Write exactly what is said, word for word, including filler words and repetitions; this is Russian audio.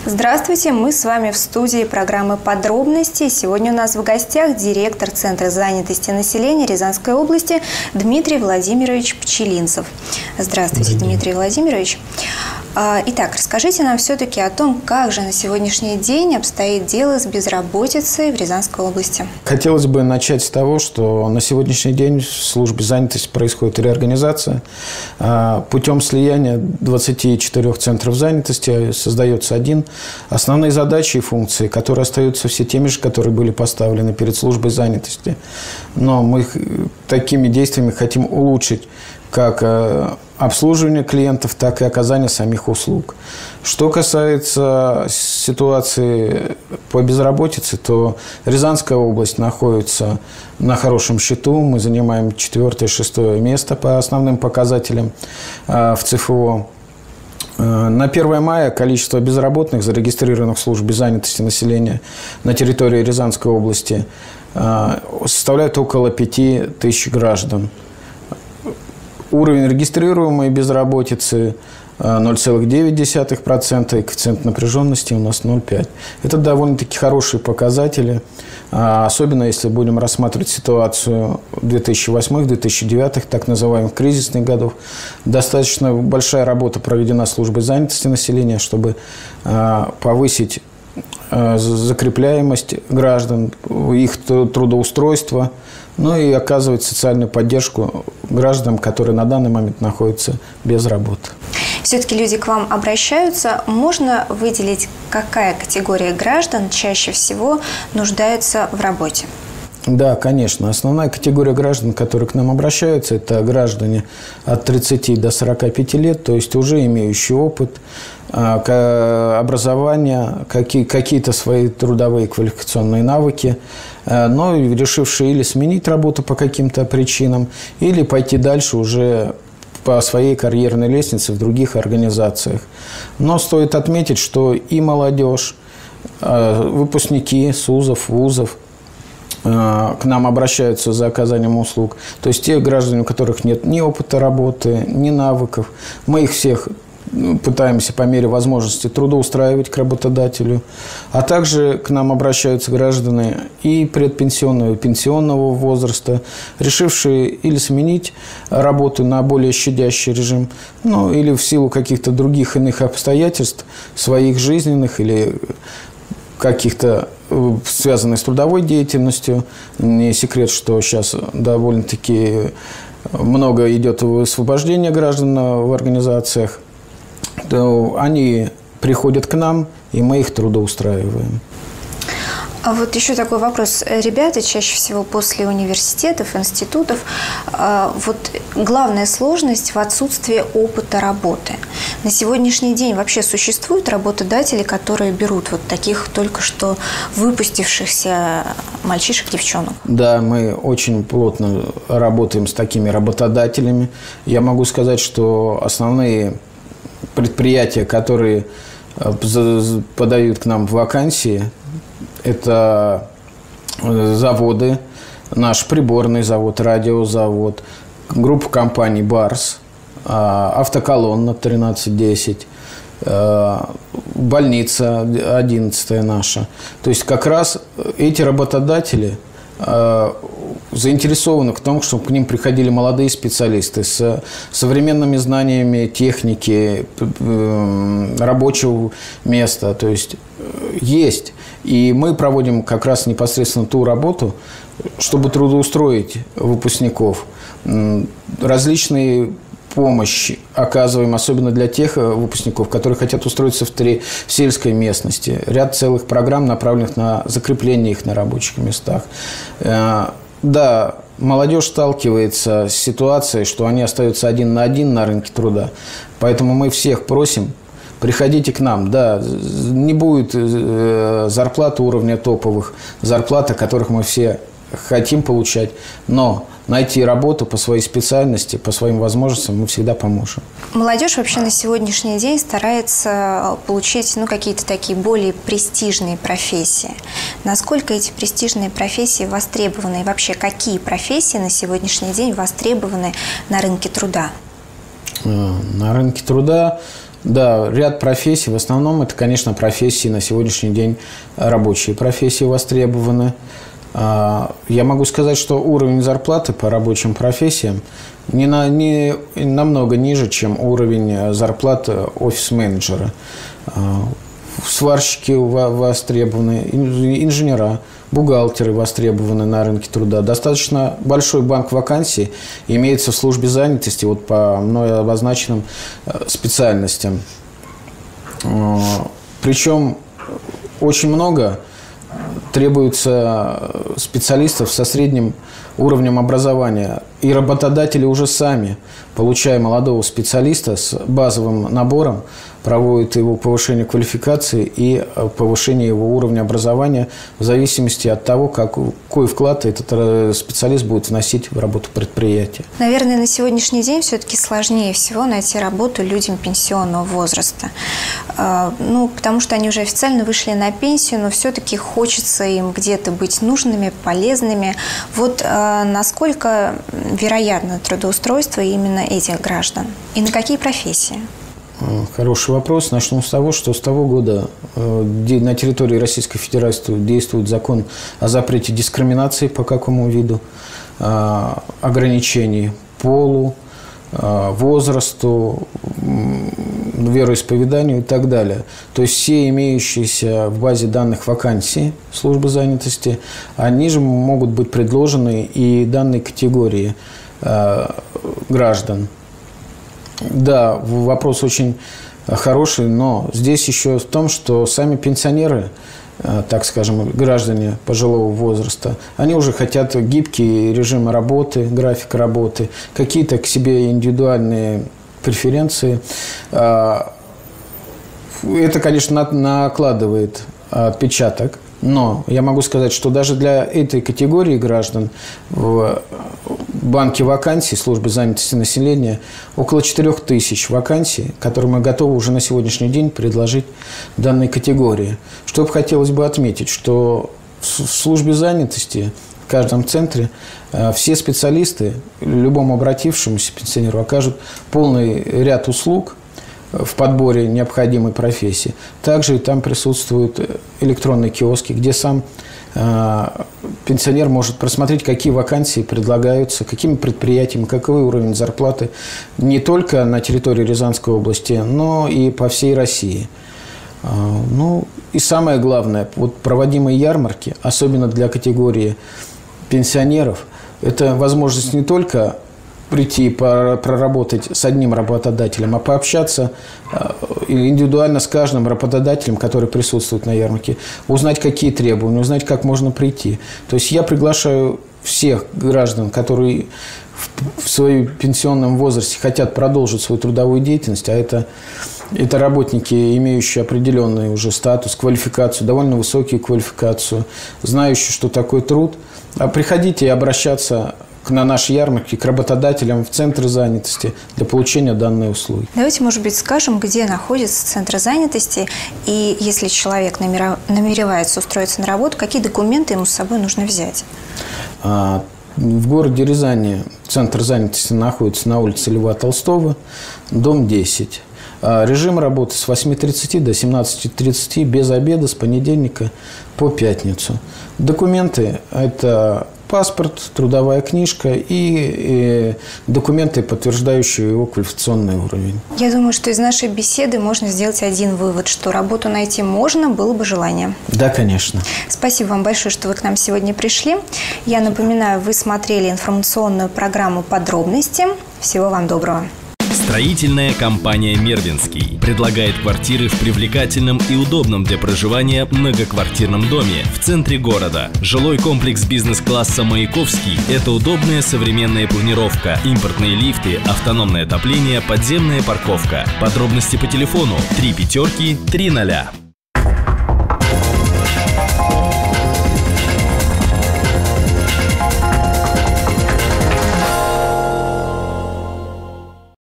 Здравствуйте, мы с вами в студии программы «Подробности». Сегодня у нас в гостях директор Центра занятости населения Рязанской области Дмитрий Владимирович Пчелинцев. Здравствуйте, Дмитрий Владимирович. Итак, расскажите нам все-таки о том, как же на сегодняшний день обстоит дело с безработицей в Рязанской области. Хотелось бы начать с того, что на сегодняшний день в службе занятости происходит реорганизация. Путем слияния двадцати четырёх центров занятости создается один. Основные задачи и функции, которые остаются все теми же, которые были поставлены перед службой занятости. Но мы такими действиями хотим улучшить как обслуживание клиентов, так и оказание самих услуг. Что касается ситуации по безработице, то Рязанская область находится на хорошем счету. Мы занимаем четвёртое-шестое место по основным показателям в ЦФО. На первое мая количество безработных, зарегистрированных в службе занятости населения на территории Рязанской области, составляет около пяти тысяч граждан. Уровень регистрируемой безработицы ноль целых девять десятых процента, и коэффициент напряженности у нас ноль целых пять десятых процента. Это довольно-таки хорошие показатели, особенно если будем рассматривать ситуацию две тысячи восьмого — две тысячи девятого, так называемых кризисных годов. Достаточно большая работа проведена службой занятости населения, чтобы повысить закрепляемость граждан, их трудоустройство, ну и оказывать социальную поддержку гражданам, которые на данный момент находятся без работы. Все-таки люди к вам обращаются. Можно выделить, какая категория граждан чаще всего нуждается в работе? Да, конечно. Основная категория граждан, которые к нам обращаются, это граждане от тридцати до сорока пяти лет, то есть уже имеющие опыт, образование, какие-то свои трудовые квалификационные навыки, но решившие или сменить работу по каким-то причинам, или пойти дальше уже по своей карьерной лестнице в других организациях. Но стоит отметить, что и молодежь, выпускники СУЗов, вузов к нам обращаются за оказанием услуг. То есть те граждане, у которых нет ни опыта работы, ни навыков, мы их всех пытаемся по мере возможности трудоустраивать к работодателю. А также к нам обращаются граждане и предпенсионного, и пенсионного возраста, решившие или сменить работу на более щадящий режим, ну, или в силу каких-то других иных обстоятельств, своих жизненных или каких-то связанных с трудовой деятельностью. Не секрет, что сейчас довольно-таки много идет высвобождения граждан в организациях. Они приходят к нам, и мы их трудоустраиваем. А вот еще такой вопрос. Ребята чаще всего после университетов, институтов, вот главная сложность в отсутствии опыта работы. На сегодняшний день вообще существуют работодатели, которые берут вот таких только что выпустившихся мальчишек, девчонок? Да, мы очень плотно работаем с такими работодателями. Я могу сказать, что основные предприятия, которые подают к нам вакансии, это заводы, наш приборный завод, радиозавод, группа компаний «Барс», автоколонна тринадцать десять, больница одиннадцатая наша. То есть как раз эти работодатели заинтересованы в том, чтобы к ним приходили молодые специалисты с современными знаниями техники, рабочего места. То есть есть. И мы проводим как раз непосредственно ту работу, чтобы трудоустроить выпускников. Различные помощи оказываем, особенно для тех выпускников, которые хотят устроиться в, три, в сельской местности. Ряд целых программ, направленных на закрепление их на рабочих местах. Да, молодежь сталкивается с ситуацией, что они остаются один на один на рынке труда. Поэтому мы всех просим: приходите к нам. Да, не будет зарплаты уровня топовых, зарплаты, которых мы все хотим получать, но найти работу по своей специальности, по своим возможностям мы всегда поможем. Молодежь вообще на сегодняшний день старается получить ну, какие-то такие более престижные профессии. Насколько эти престижные профессии востребованы? И вообще, какие профессии на сегодняшний день востребованы на рынке труда? На рынке труда Да, ряд профессий. В основном это, конечно, профессии на сегодняшний день, рабочие профессии востребованы. Я могу сказать, что уровень зарплаты по рабочим профессиям не, на, не намного ниже, чем уровень зарплаты офис-менеджера. Сварщики востребованы, инженера, бухгалтеры востребованы на рынке труда. Достаточно большой банк вакансий имеется в службе занятости вот по мной обозначенным специальностям. Причем очень много требуется специалистов со средним уровнем образования. И работодатели уже сами, получая молодого специалиста с базовым набором, проводят его повышение квалификации и повышение его уровня образования в зависимости от того, какой вклад этот специалист будет вносить в работу предприятия. Наверное, на сегодняшний день все-таки сложнее всего найти работу людям пенсионного возраста. Ну, потому что они уже официально вышли на пенсию, но все-таки хочется им где-то быть нужными, полезными. Вот насколько вероятно трудоустройство именно этих граждан? И на какие профессии? Хороший вопрос. Начну с того, что с того года на территории Российской Федерации действует закон о запрете дискриминации по какому виду, ограничений полу, возрасту, вероисповеданию и так далее. То есть все имеющиеся в базе данных вакансии службы занятости, они же могут быть предложены и данной категории граждан. Да, вопрос очень хороший, но здесь еще в том, что сами пенсионеры, так скажем, граждане пожилого возраста, они уже хотят гибкие режимы работы, график работы, какие-то к себе индивидуальные преференции. Это, конечно, накладывает отпечаток. Но я могу сказать, что даже для этой категории граждан в банке вакансий службы занятости населения около четырех тысяч вакансий, которые мы готовы уже на сегодняшний день предложить данной категории. Что бы хотелось бы отметить, что в службе занятости в каждом центре все специалисты любому обратившемуся пенсионеру окажут полный ряд услуг в подборе необходимой профессии. Также там присутствуют электронные киоски, где сам э, пенсионер может просмотреть, какие вакансии предлагаются, какими предприятиями, какой уровень зарплаты не только на территории Рязанской области, но и по всей России. Э, ну и самое главное, вот проводимые ярмарки, особенно для категории пенсионеров, это возможность не только прийти, проработать с одним работодателем, а пообщаться индивидуально с каждым работодателем, который присутствует на ярмарке, узнать, какие требования, узнать, как можно прийти. То есть я приглашаю всех граждан, которые в своем пенсионном возрасте хотят продолжить свою трудовую деятельность, а это, это работники, имеющие определенный уже статус, квалификацию, довольно высокую квалификацию, знающие, что такое труд. А приходите и обращаться на наши ярмарки к работодателям в центры занятости для получения данной услуги. Давайте, может быть, скажем, где находится центр занятости, и если человек намеревается устроиться на работу, какие документы ему с собой нужно взять? В городе Рязани центр занятости находится на улице Льва Толстого, дом десять. Режим работы с восьми тридцати до семнадцати тридцати, без обеда, с понедельника по пятницу. Документы – это паспорт, трудовая книжка и, и документы, подтверждающие его квалификационный уровень. Я думаю, что из нашей беседы можно сделать один вывод, что работу найти можно, было бы желание. Да, конечно. Спасибо вам большое, что вы к нам сегодня пришли. Я напоминаю, вы смотрели информационную программу «Подробности». Всего вам доброго. Строительная компания «Мервинский» предлагает квартиры в привлекательном и удобном для проживания многоквартирном доме в центре города. Жилой комплекс бизнес-класса «Маяковский» – это удобная современная планировка, импортные лифты, автономное отопление, подземная парковка. Подробности по телефону три пятерки три ноля.